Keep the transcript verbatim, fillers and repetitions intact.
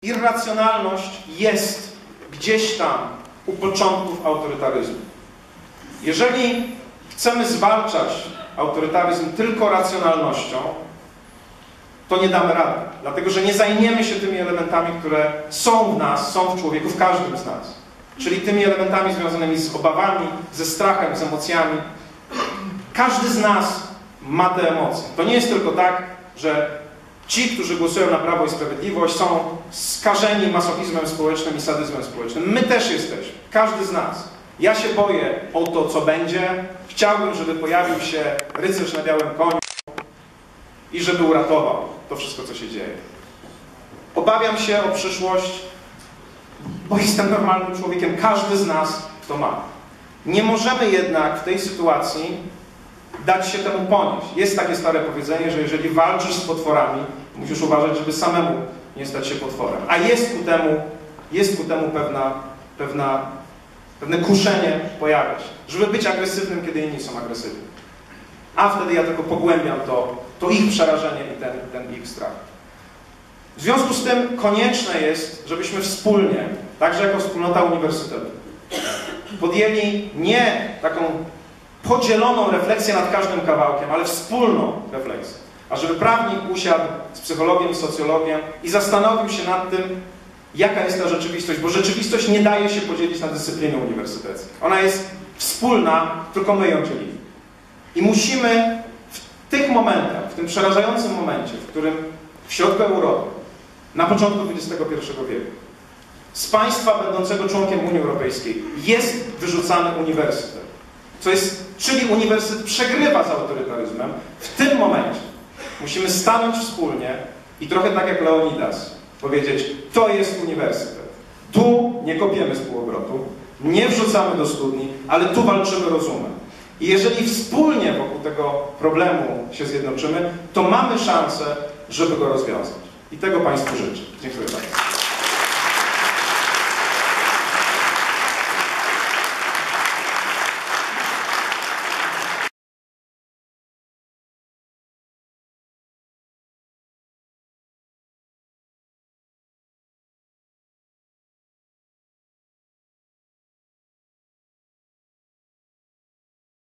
Irracjonalność jest gdzieś tam u początków autorytaryzmu. Jeżeli chcemy zwalczać autorytaryzm tylko racjonalnością, to nie damy rady. Dlatego, że nie zajmiemy się tymi elementami, które są w nas, są w człowieku, w każdym z nas. Czyli tymi elementami związanymi z obawami, ze strachem, z emocjami. Każdy z nas ma te emocje. To nie jest tylko tak, że ci, którzy głosują na Prawo i Sprawiedliwość, są skażeni masochizmem społecznym i sadyzmem społecznym. My też jesteśmy. Każdy z nas. Ja się boję o to, co będzie. Chciałbym, żeby pojawił się rycerz na białym koniu i żeby uratował to wszystko, co się dzieje. Obawiam się o przyszłość, bo jestem normalnym człowiekiem. Każdy z nas to ma. Nie możemy jednak w tej sytuacji dać się temu ponieść. Jest takie stare powiedzenie, że jeżeli walczysz z potworami, musisz uważać, żeby samemu nie stać się potworem. A jest ku temu, jest ku temu pewna, pewna, pewne kuszenie pojawia się, żeby być agresywnym, kiedy inni są agresywni. A wtedy ja tylko pogłębiam to, to ich przerażenie i ten, ten ich strach. W związku z tym konieczne jest, żebyśmy wspólnie, także jako wspólnota uniwersytetu, podjęli nie taką podzieloną refleksję nad każdym kawałkiem, ale wspólną refleksję. A żeby prawnik usiadł z psychologiem i socjologiem i zastanowił się nad tym, jaka jest ta rzeczywistość, bo rzeczywistość nie daje się podzielić na dyscypliny uniwersyteckie. Ona jest wspólna, tylko my ją dzielimy. I musimy w tych momentach, w tym przerażającym momencie, w którym w środku Europy, na początku dwudziestego pierwszego wieku, z państwa będącego członkiem Unii Europejskiej jest wyrzucany uniwersytet, co jest, czyli uniwersytet przegrywa z autorytaryzmem, w tym momencie musimy stanąć wspólnie i trochę tak jak Leonidas powiedzieć, to jest uniwersytet. Tu nie kopiemy z półobrotu, nie wrzucamy do studni, ale tu walczymy rozumem. I jeżeli wspólnie wokół tego problemu się zjednoczymy, to mamy szansę, żeby go rozwiązać. I tego Państwu życzę. Dziękuję bardzo.